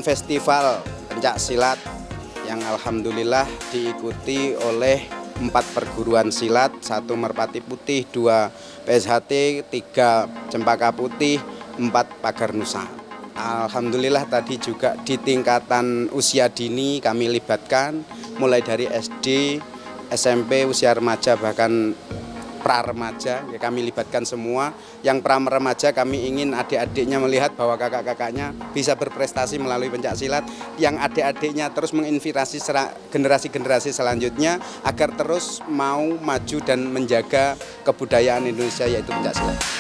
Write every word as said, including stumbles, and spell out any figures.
merupakan festival pencak silat yang alhamdulillah diikuti oleh empat perguruan silat, satu Merpati Putih, dua P S H T, tiga Cempaka Putih, empat Pagar Nusa. Alhamdulillah tadi juga di tingkatan usia dini kami libatkan, mulai dari S D, S M P, usia remaja, bahkan pra-remaja, ya kami libatkan semua. Yang pra-remaja kami ingin adik-adiknya melihat bahwa kakak-kakaknya bisa berprestasi melalui pencak silat, yang adik-adiknya terus menginspirasi generasi-generasi selanjutnya agar terus mau maju dan menjaga kebudayaan Indonesia, yaitu pencak silat.